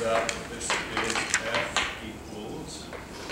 out that this is F equals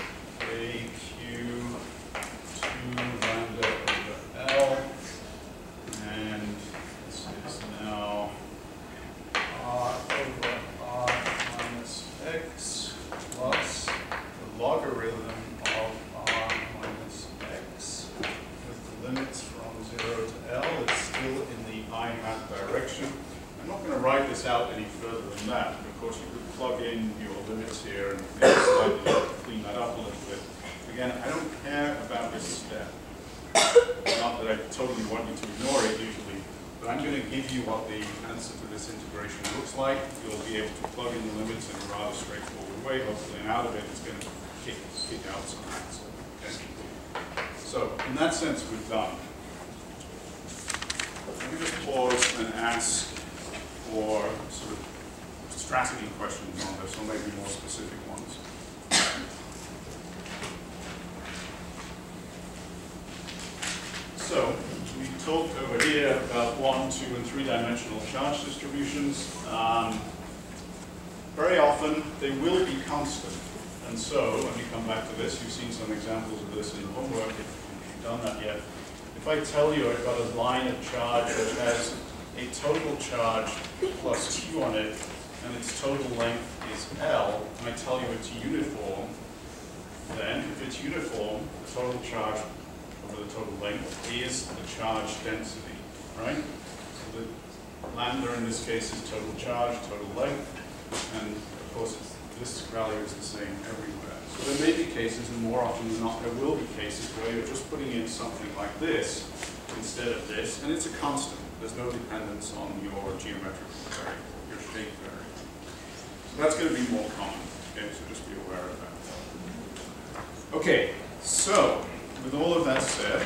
AQ 2 lambda over L, and this is now R over R minus X plus the logarithm of R minus X with the limits from 0 to L. It's still in the I hat direction. I'm not going to write this out any further than that. Of course, you could plug in your limits here and maybe slightly clean that up a little bit. Again, I don't care about this step. Not that I totally want you to ignore it usually, but I'm going to give you what the answer to this integration looks like. You'll be able to plug in the limits in a rather straightforward way. Hopefully, and out of it, it's going to kick out some answer. Okay? So, in that sense, we're done. Let me just pause and ask for sort of strategy questions on this, or maybe more specific ones. So, we talked over here about 1, 2, and 3-dimensional charge distributions. Very often, they will be constant. And so, let me come back to this. You've seen some examples of this in homework, if you've done that yet. If I tell you I've got a line of charge that has a total charge plus Q on it, and its total length is L, and I tell you it's uniform, then if it's uniform, the total charge over the total length is the charge density, right? So the lambda in this case is total charge, total length, and of course this value is the same everywhere. So there may be cases, and more often than not there will be cases, where you're just putting in something like this instead of this, and it's a constant. There's no dependence on your geometrical variable, your shape variable. So that's going to be more common, okay, so just be aware of that. Okay, so with all of that said,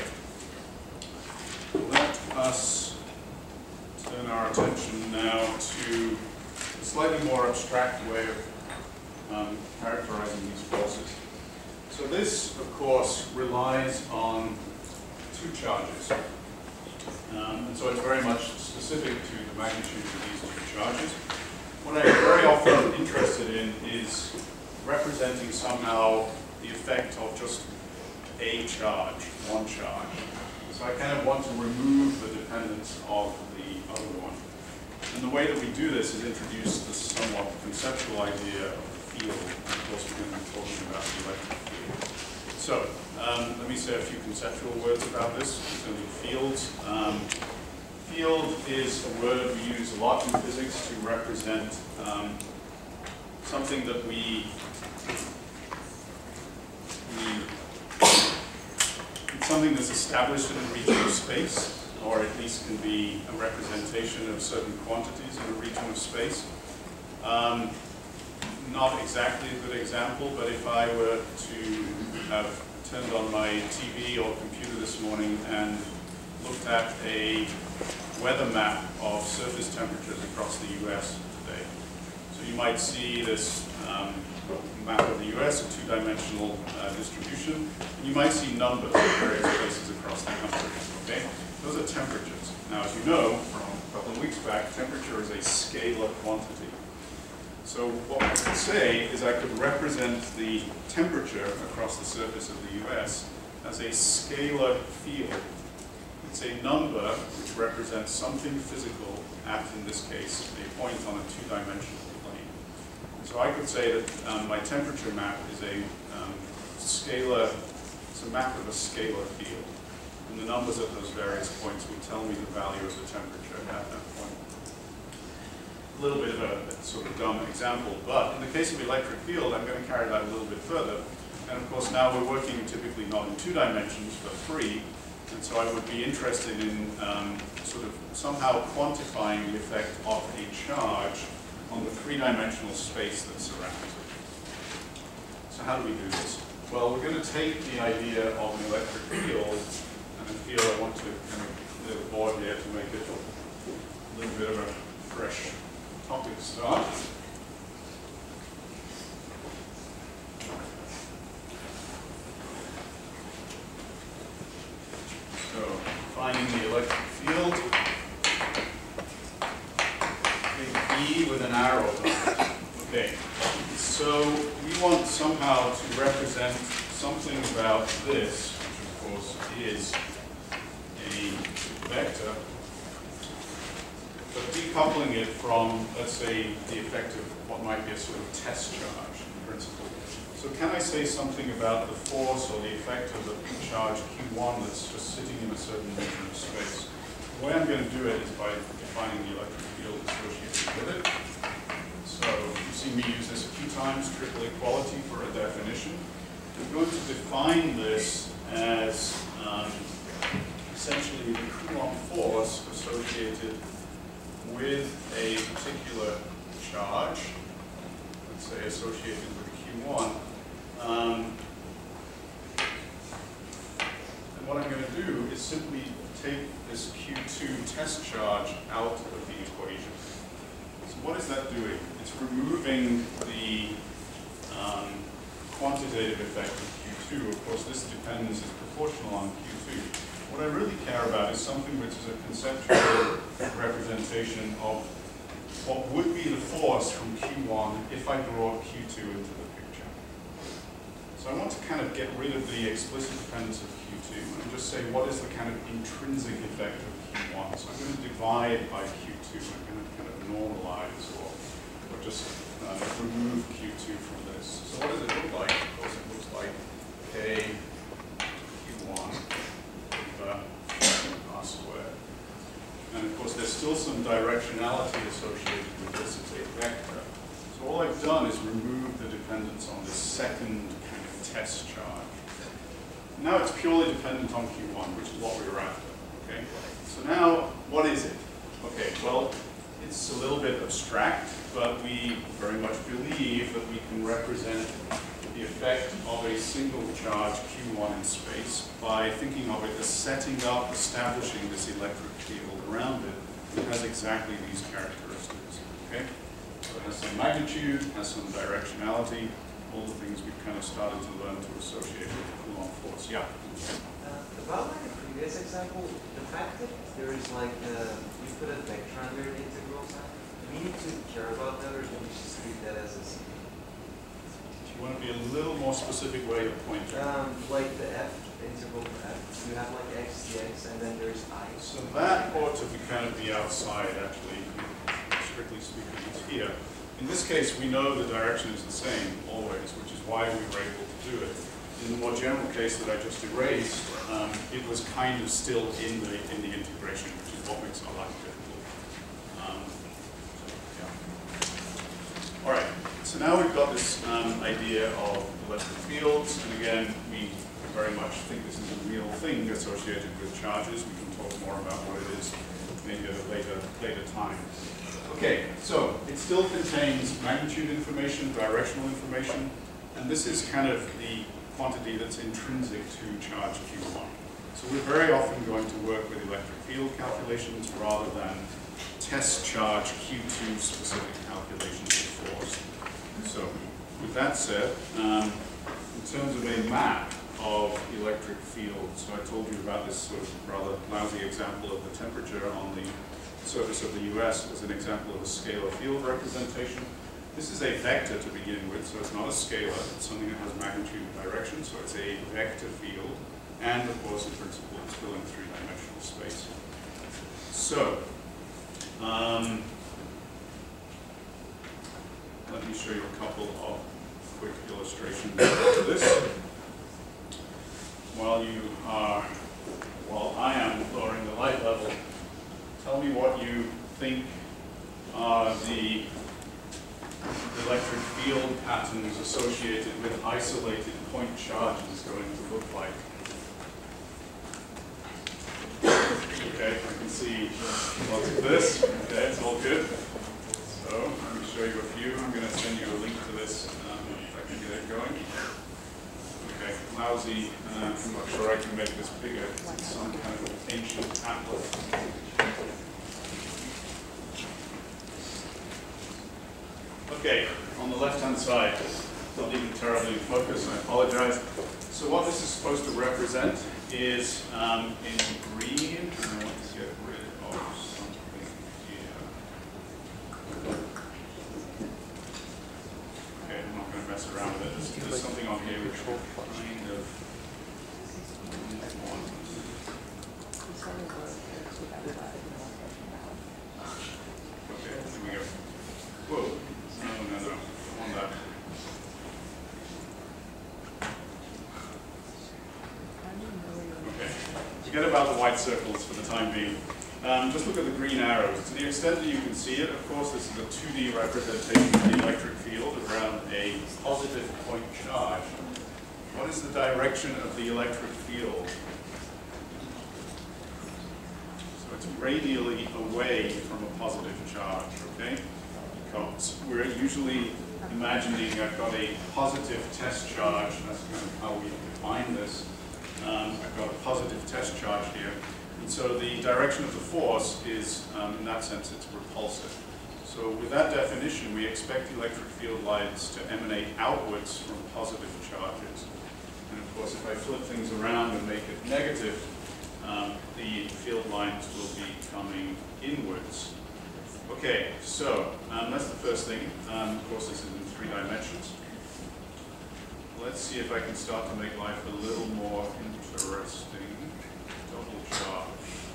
let us turn our attention now to a slightly more abstract way of characterizing these forces. So this, of course, relies on two charges. And so it's very much specific to the magnitude of these two charges. What I'm very often interested in is representing somehow the effect of just a charge, one charge. So I kind of want to remove the dependence of the other one. And the way that we do this is introduce this somewhat conceptual idea of the field. And of course, we're going to be talking about the electric field. So let me say a few conceptual words about this in terms of fields. Field is a word we use a lot in physics to represent something that it's something that's established in a region of space, or at least can be a representation of certain quantities in a region of space. Not exactly a good example, but if I were to have turned on my TV or computer this morning and looked at a weather map of surface temperatures across the US today. So you might see this map of the US, a two-dimensional distribution, and you might see numbers in various places across the country. Okay? Those are temperatures. Now, as you know from a couple of weeks back, temperature is a scalar quantity. So what I could say is I could represent the temperature across the surface of the US as a scalar field. It's a number which represents something physical at, in this case, a point on a two-dimensional plane. So I could say that my temperature map is a scalar, it's a map of a scalar field. And the numbers at those various points will tell me the value of the temperature at that point. A little bit of a sort of dumb example, but in the case of electric field, I'm going to carry that a little bit further. And of course, now we're working typically not in 2 dimensions, but 3. And so I would be interested in sort of somehow quantifying the effect of a charge on the 3-dimensional space that surrounds it. So how do we do this? Well, we're going to take the idea of an electric field, and I feel I want to kind of clear the board here to make it a little bit of a fresh topic start. So, finding the electric field, big E with an arrow on it. Okay, So we want somehow to represent something about this, which of course is a vector, but decoupling it from, let's say, the effect of what might be a sort of test charge in principle. So can I say something about the force or the effect of the charge Q1 that's just sitting in a certain region of space? The way I'm going to do it is by defining the electric field associated with it. So you've seen me use this a few times, triple equality for a definition. I'm going to define this as essentially the Coulomb force associated with a particular charge, let's say associated with Q1. And what I'm going to do is simply take this Q2 test charge out of the equation. So what is that doing? It's removing the quantitative effect of Q2. Of course, this dependence is proportional on Q2. What I really care about is something which is a conceptual representation of what would be the force from Q1 if I brought Q2 into the picture. So I want to kind of get rid of the explicit dependence of Q2 and just say what is the kind of intrinsic effect of Q1. So I'm going to divide by Q2. I'm going to kind of normalize or just remove Q2 from this. So what does it look like? Of course, it looks like K Q1 over R squared. And of course, there's still some directionality associated with this. It's a vector. So all I've done is remove the dependence on this second kind of test charge. Now it's purely dependent on Q1, which is what we were after. Okay. So now, what is it? Okay. Well, it's a little bit abstract, but we very much believe that we can represent the effect of a single charge Q1 in space by thinking of it as setting up, establishing this electric field around it that has exactly these characteristics. Okay? So it has some magnitude, has some directionality, all the things we've kind of started to learn to associate with the Coulomb force. Yeah? About like the previous example, the fact that there is like, you put a vector under the integral sign, do we need to care about that, or can we just treat that as a C? You want to be a little more specific where you're pointing? Like the F, integral for F, you have like X, dx, and then there's I. So that ought to be kind of be outside, actually, strictly speaking, it's here. In this case, we know the direction is the same always, which is why we were able to do it. In the more general case that I just erased, it was kind of still in the integration, which is what makes our life difficult. Yeah. All right. So now we've got this idea of electric fields, and again, we very much think this is a real thing associated with charges. We can talk more about what it is maybe at a later time. Okay, so it still contains magnitude information, directional information, and this is kind of the quantity that's intrinsic to charge Q1. So we're very often going to work with electric field calculations rather than test charge Q2 specific calculations of force. So with that said, in terms of a map of electric field, so I told you about this sort of rather lousy example of the temperature on the surface of the US as an example of a scalar field representation. This is a vector to begin with, so it's not a scalar, it's something that has magnitude and direction, so it's a vector field, and of course in principle it's still in three-dimensional space. So, let me show you a couple of quick illustrations of this. While I am lowering the light level, tell me what you think the electric field patterns associated with isolated point charges going to look like. Okay, I can see lots of this. Okay, it's all good. So let me show you a few. I'm going to send you a link to this if I can get it going. Okay, lousy. I'm not sure I can make this bigger. It's some kind of ancient atlas. Okay, on the left-hand side, not even terribly in focus, I apologize. So what this is supposed to represent is in green, and I want to get rid of something here. Okay, I'm not going there's something on here which will kind of okay, here we go. Whoa, no, on that. Okay, forget about the white circles for the time being. Just look at the green arrows. To the extent that you can see it, of course, this is a 2D representation of the electric field around a positive point charge. What is the direction of the electric field? So it's radially away from a positive charge, okay? Because we're usually imagining I've got a positive test charge. That's kind of how we define this. I've got a positive test charge here. And so the direction of the force is, in that sense, it's repulsive. So with that definition, we expect electric field lines to emanate outwards from positive charges. And of course, if I flip things around and make it negative, the field lines will be coming inwards. Okay, so that's the first thing. Of course, this is in 3 dimensions. Let's see if I can start to make life a little more interesting. Double charge.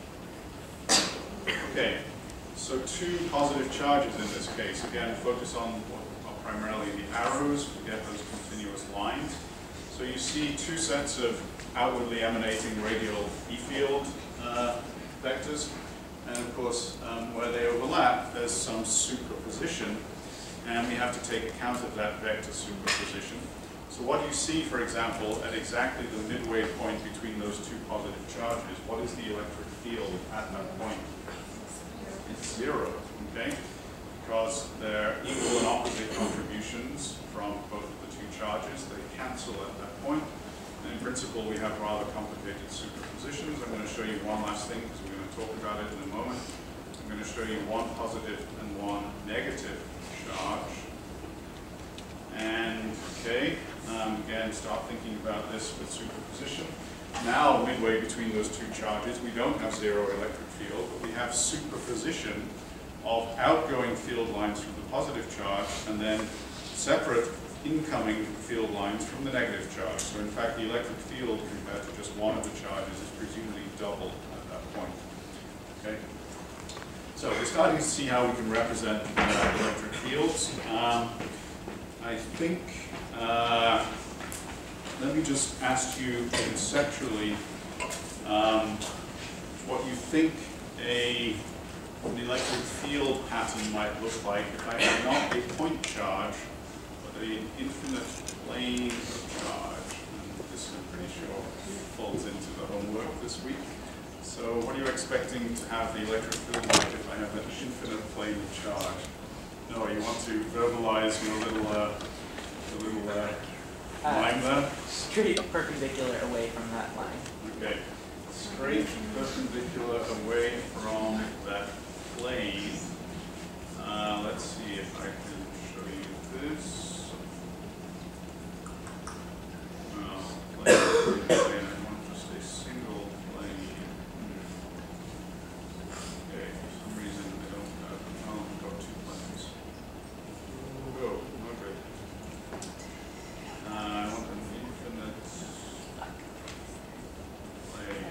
Okay, so 2 positive charges in this case. Again, focus on what are primarily the arrows, forget those continuous lines. So you see 2 sets of outwardly emanating radial E field vectors, and of course, where they overlap, there's some superposition, and we have to take account of that vector superposition. So what you see, for example, at exactly the midway point between those 2 positive charges, what is the electric field at that point? It's 0, okay? Because they're equal and opposite contributions from both of the 2 charges. They cancel at that point. And in principle, we have rather complicated superpositions. I'm going to show you one last thing, because we're going to talk about it in a moment. I'm going to show you 1 positive and 1 negative charge. And, okay, again, start thinking about this with superposition. Now, midway between those 2 charges, we don't have 0 electric field, but we have superposition of outgoing field lines from the positive charge and then separate incoming field lines from the negative charge. So in fact, the electric field compared to just one of the charges is presumably double at that point. Okay? So we're starting to see how we can represent electric fields. I think, let me just ask you conceptually what you think an electric field pattern might look like if I had not a point charge, but an infinite plane of charge. And this, I'm pretty sure, falls into the homework this week. So what are you expecting to have the electric field like if I have an infinite plane of charge? No, you want to verbalize your little line there? Straight perpendicular away from that line. Okay. Straight perpendicular away from that plane. Let's see if I can show you this. Well, plane, I want just a single plane. Okay, for some reason I don't have, oh, I've got 2 planes. Go, okay. I want an infinite plane.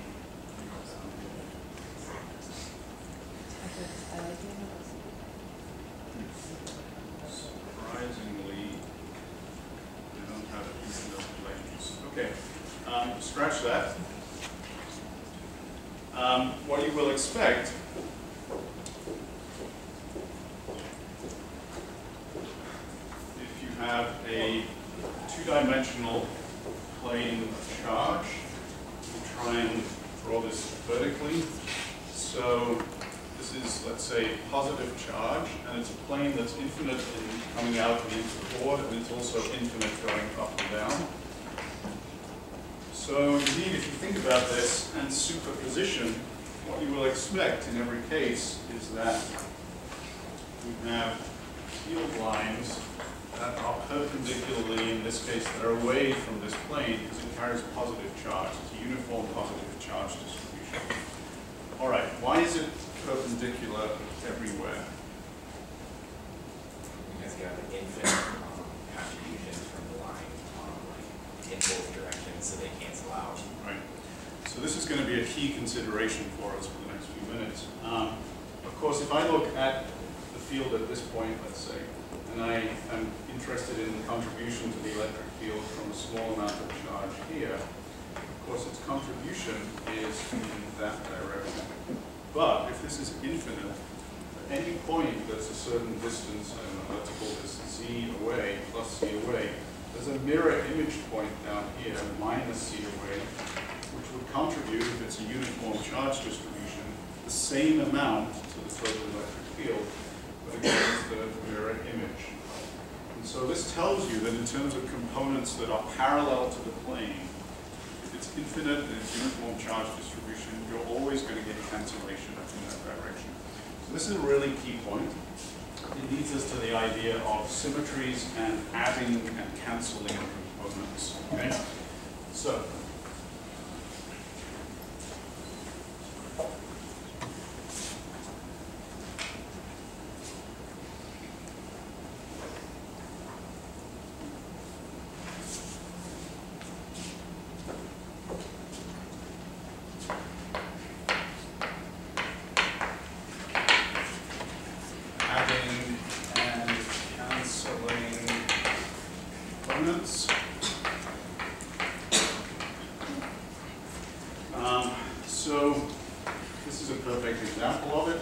Surprisingly, they don't have infinite planes. Okay, scratch that. What you will expect if you have a 2-dimensional plane of charge, we'll try and draw this vertically. So this is, let's say, positive charge, and it's a plane that's infinite in coming out and into the board, and it's also infinite going up and down. So indeed, if you think about this and superposition, what you will expect in every case is that we have field lines that are perpendicularly, in this case, that are away from this plane because it carries a positive charge. It's a uniform positive charge distribution. All right, why is it perpendicular everywhere? Because you have infinite contributions from the line. key consideration for us for the next few minutes. Of course, if I look at the field at this point, let's say, and I am interested in the contribution to the electric field from a small amount of charge here, of course its contribution is in that direction. But if this is infinite, at any point that's a certain distance, I don't know, let's call this z away plus c away, there's a mirror image point down here, minus c away, which would contribute, if it's a uniform charge distribution, the same amount to the total electric field, but against the mirror image. And so this tells you that in terms of components that are parallel to the plane, if it's infinite and it's uniform charge distribution, you're always going to get cancellation in that direction. So this is a really key point. It leads us to the idea of symmetries and adding and cancelling components. Okay? So, so this is a perfect example of it.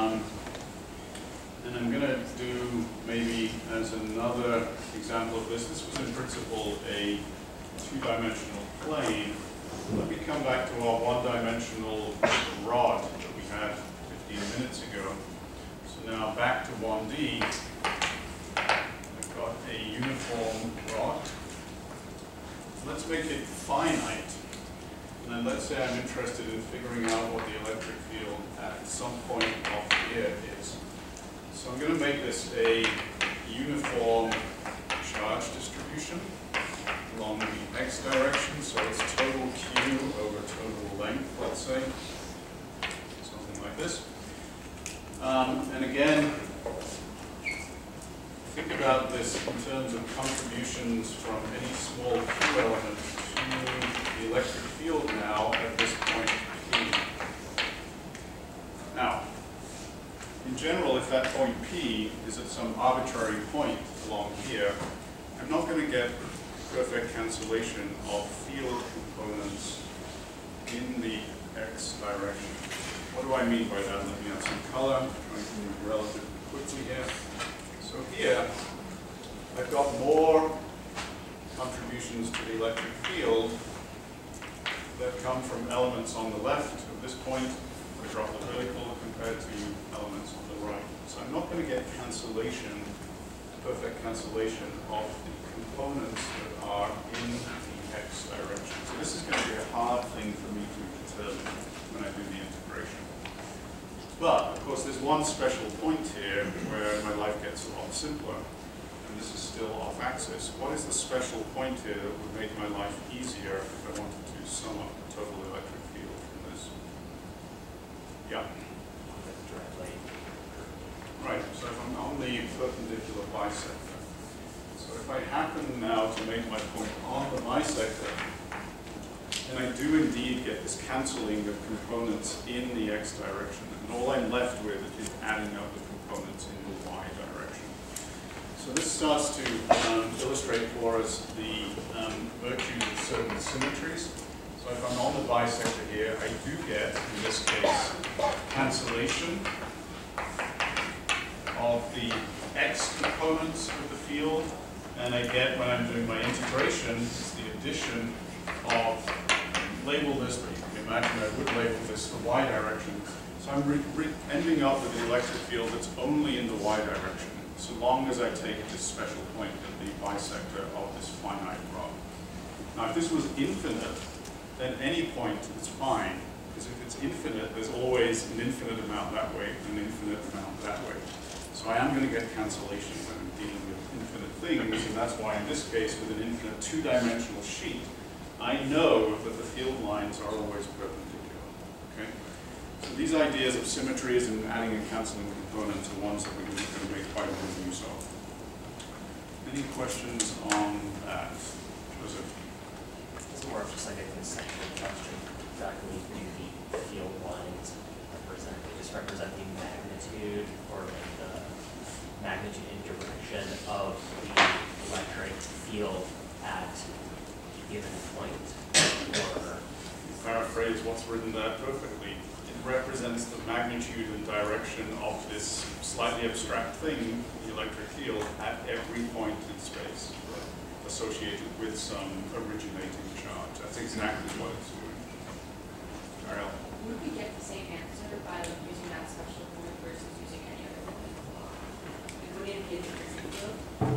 And I'm going to do maybe as another example of this. This was in principle a two-dimensional plane. Let me come back to our one-dimensional rod that we had 15 minutes ago. So now back to 1D. I've got a uniform rod. Let's make it finite. And then let's say I'm interested in figuring out what the electric field at some point off here is. So I'm going to make this a uniform charge distribution along the x direction. So it's total Q over total length, let's say. Something like this. And again, think about this in terms of contributions from any small Q element to the electric field now at this point P. Now, in general, if that point P is at some arbitrary point along here, I'm not going to get perfect cancellation of field components in the x direction. What do I mean by that? Let me add some color. I'm trying to move relatively quickly here. So here, I've got more contributions to the electric field that come from elements on the left of this point. I drop the vertical compared to elements on the right. So I'm not going to get cancellation, perfect cancellation of the components that are in the x direction. So this is going to be a hard thing for me to determine when I do the integration. But, of course, there's one special point here where my life gets a lot simpler. And this is still off axis. What is the special point here that would make my life easier if I wanted to sum up the total electric field from this? Yeah. Right, so if I'm on the perpendicular bisector. So if I happen now to make my point on the bisector, then I do indeed get this cancelling of components in the x direction. And all I'm left with is adding up the components in the y direction. So this starts to illustrate for us the virtues of certain symmetries. So if I'm on the bisector here, I do get, in this case, cancellation of the x components of the field. And I get, when I'm doing my integration, it's the addition of, label this, but you can imagine I would label this the y direction. So I'm ending up with the electric field that's only in the y direction, so long as I take this special point at the bisector of this finite rod. Now, if this was infinite, then any point is fine, because if it's infinite, there's always an infinite amount that way and an infinite amount that way. So I am going to get cancellation when I'm dealing with infinite things, and that's why in this case, with an infinite two-dimensional sheet, I know that the field lines are always perpendicular. Okay? So these ideas of symmetries and adding and cancelling components are ones that we're going to make quite a bit of use of. Any questions on that? Joseph? it's more of just like a conceptual question. Exactly do the field lines represent? They just represent the magnitude or like the magnitude and direction of the electric field at a given point, or Paraphrase what's written there perfectly. It represents the magnitude and direction of this slightly abstract thing, the electric field, at every point in space, associated with some originating charge. That's exactly what it's doing. Ariel? Would we get the same answer by using that special point versus using any other point? Would it be a different field?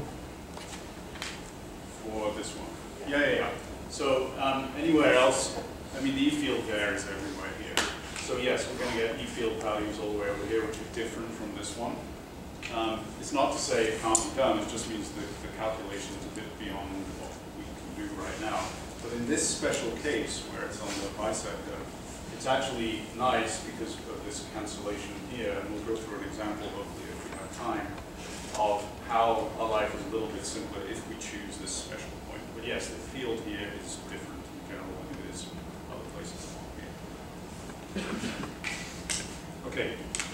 For this one. Yeah. So anywhere else, I mean, the E field there is everywhere here. So yes, we're going to get E field values all the way over here, which are different from this one. It's not to say it can't be done, it just means that the calculation is a bit beyond what we can do right now. But in this special case, where it's on the bisector, it's actually nice because of this cancellation here, and we'll go through an example, hopefully, if we have time, of how our life is a little bit simpler if we choose this special point. But yes, the field here is different in general than it is other places along here. Okay.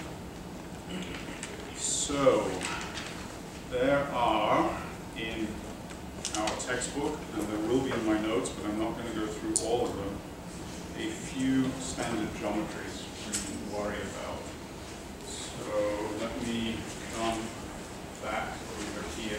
So, there are in our textbook, and there will be in my notes, but I'm not going to go through all of them, a few standard geometries we can worry about. So, let me come back over here.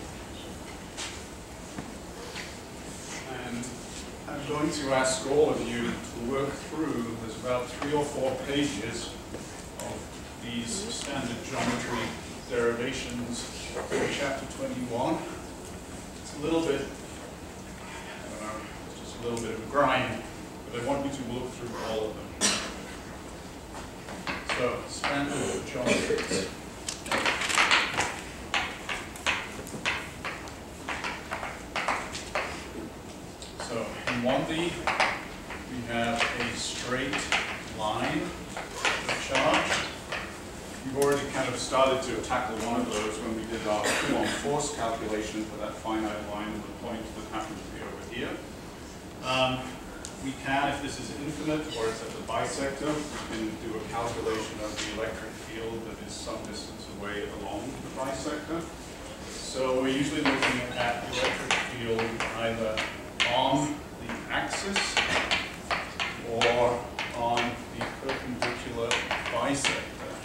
And I'm going to ask all of you to work through, there's about 3 or 4 pages of these standard geometry derivations in chapter 21. It's a little bit, I don't know, it's just a little bit of a grind, but I want you to look through all of them. So, standard geometries. So, in 1D, we have a straight line of charge. We've already kind of started to tackle one of those when we did our Coulomb force calculation for that finite line with a point that happens to be over here. We can, if this is infinite or it's at the bisector, we can do a calculation of the electric field that is some distance away along the bisector. So we're usually looking at the electric field either on the axis or on the perpendicular bisector.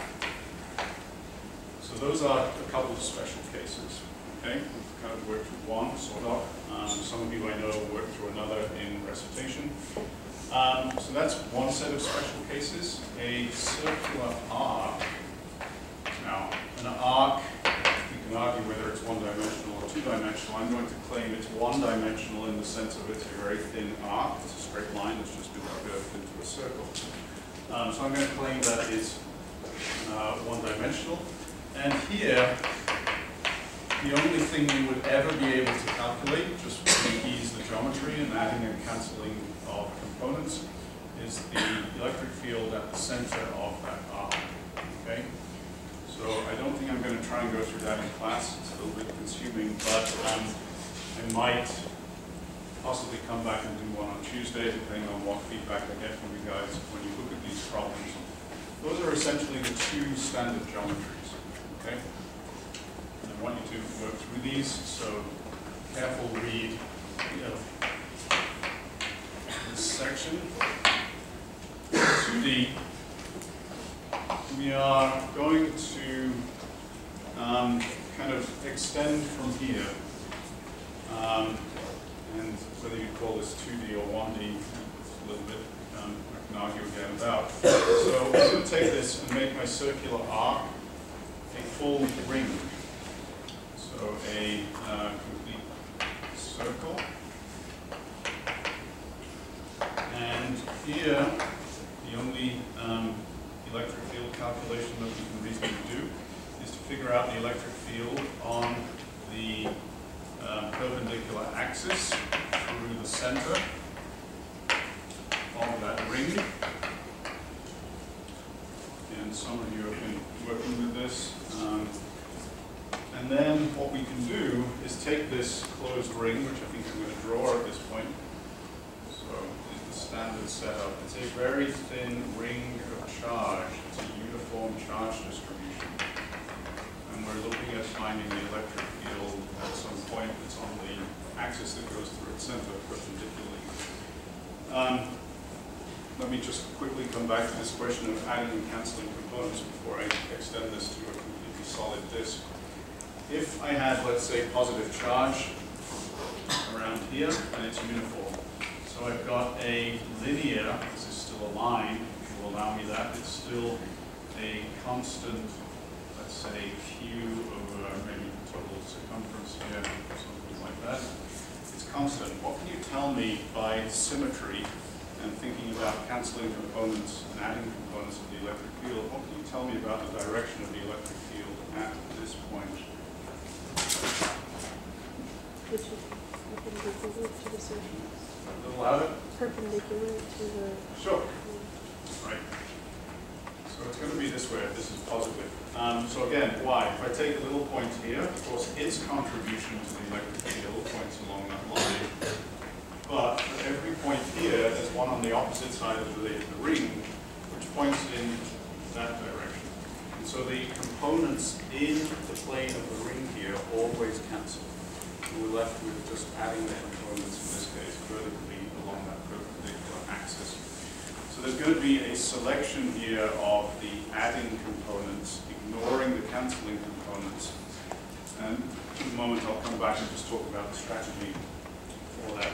So those are a couple of special cases. Okay, we've kind of worked through one, sort of. Some of you I know worked through another in recitation. So that's one set of special cases. A circular arc. Now, an arc, you can argue whether it's one-dimensional or two-dimensional. I'm going to claim it's one-dimensional in the sense of it's a very thin arc. It's a straight line that's just been curved into a circle. So I'm going to claim that is one-dimensional. And here, the only thing you would ever be able to calculate, just to ease the geometry and adding and cancelling of components, is the electric field at the center of that arc. Okay? So I don't think I'm going to try and go through that in class. It's a little bit consuming, but I might possibly come back and do one on Tuesday, depending on what feedback I get from you guys when you look at these problems. Those are essentially the 2 standard geometries. Okay? And I want you to work through these, so careful read this section. 2D, we are going to kind of extend from here. And whether you call this 2D or 1D, it's a little bit I can argue again about. So I'm going to take this and make my circular arc a full ring. So a complete circle. And here, the only electric field calculation that we can reasonably do is to figure out the electric field on the perpendicular axis through the center of that ring. And some of you have been working with this. And then what we can do is take this closed ring, which I think I'm going to draw at this point, info is the standard setup. It's a very thin ring of charge. It's a uniform charge distribution. And we're looking at finding the electric field at some point that's on the axis that goes through its center perpendicularly. Let me just quickly come back to this question of adding and canceling components before I extend this to a completely solid disk. If I had, let's say, positive charge around here, and it's uniform. So I've got a linear, this is still a line, if you will allow me that, it's still a constant, let's say, Q over maybe total circumference here, something like that. It's constant. What can you tell me by symmetry and thinking about canceling components and adding components of the electric field? What can you tell me about the direction of the electric field at this point? Which is perpendicular to the surface. A little louder? Perpendicular to the... Sure. Right. So it's going to be this way if this is positive. So again, why? If I take a little point here, of course, its contribution to the electric field points along that line. But for every point here, there's one on the opposite side of the ring, which points in that direction. And so the components in the plane of the ring here always cancel. And we're left with just adding the components, in this case, vertically along that perpendicular axis. So there's going to be a selection here of the adding components, ignoring the canceling components. And in a moment, I'll come back and just talk about the strategy for that.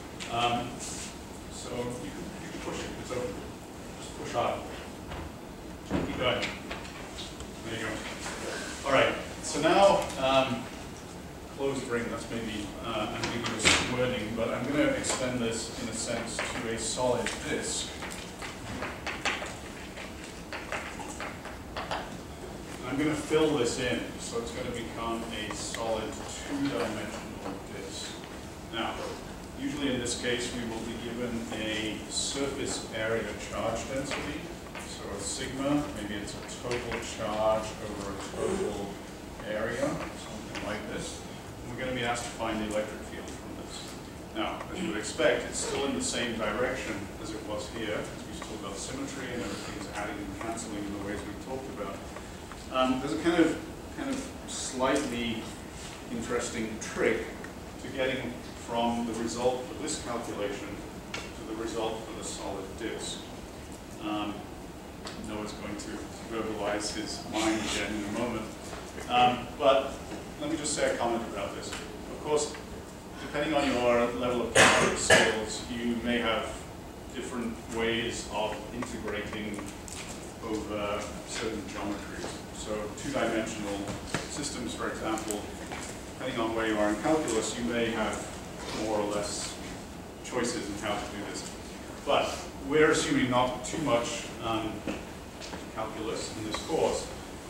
So you can push it, it's open. Just push hard. Keep going. There you go. All right, so now, closed ring, that's maybe ambiguous wording, but I'm going to extend this, in a sense, to a solid disk. I'm going to fill this in, so it's going to become a solid two-dimensional disk. Now, usually in this case, we will be given a surface area charge density. So a sigma, maybe it's a total charge over a total area, something like this. And we're going to be asked to find the electric field from this. Now, as you would expect, it's still in the same direction as it was here, because we've still got symmetry and everything is adding and canceling in the ways we talked about. There's a kind of slightly interesting trick to getting from the result for this calculation to the result for the solid disk. Noah's going to verbalize his mind again in a moment. But let me just say a comment about this. Of course, depending on your level of calculus skills, you may have different ways of integrating over certain geometries. So two-dimensional systems, for example, depending on where you are in calculus, you may have more or less choices in how to do this. But we're assuming not too much calculus in this course.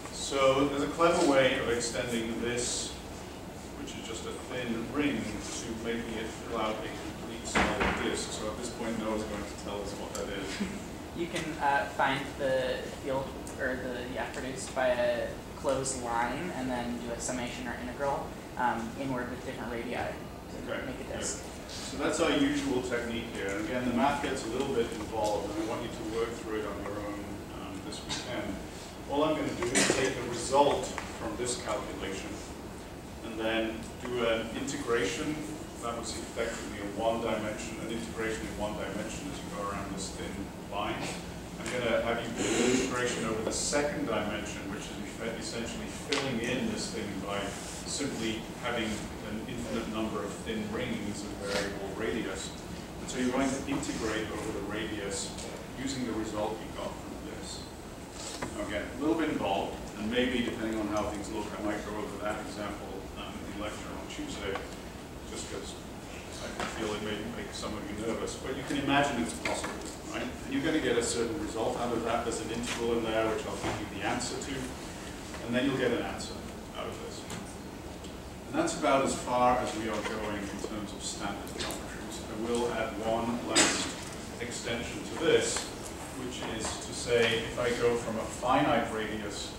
So there's a clever way of extending this, which is just a thin ring, to making it fill out a complete solid disk. So at this point, Noah's going to tell us what that is. You can find the field, or produced by a closed line, and then do a summation or integral inward with different radii to make a disk. So that's our usual technique here. And again, the math gets a little bit involved, and I want you to work through it on your own this weekend. All I'm going to do is take a result from this calculation, and then do an integration. That was effectively an integration in one dimension as you go around this thin line. I'm going to have you do an integration over the second dimension, which is essentially filling in this thing by simply having an infinite number of thin rings of variable radius. And so you're going to integrate over the radius using the result you got from this. Again, a little bit involved, and maybe depending on how things look, I might go over that example in the lecture on Tuesday, just because I feel it may make some of you nervous. But you can imagine it's possible, right? And you're going to get a certain result out of that. There's an integral in there which I'll give you the answer to, and then you'll get an answer out of this. And that's about as far as we are going in terms of standard geometries. I will add one last extension to this, which is to say, if I go from a finite radius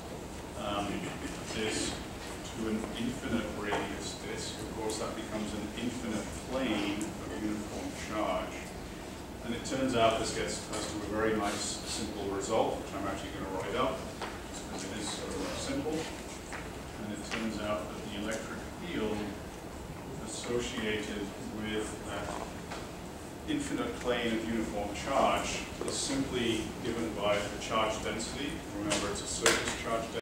disk to an infinite radius disk, of course that becomes an infinite plane of uniform charge. And it turns out this gets us to a very nice, simple result, which I'm actually going to write up, because it is so simple. And it turns out that the electric field associated with that infinite plane of uniform charge is simply given by the charge density. Remember, it's a surface charge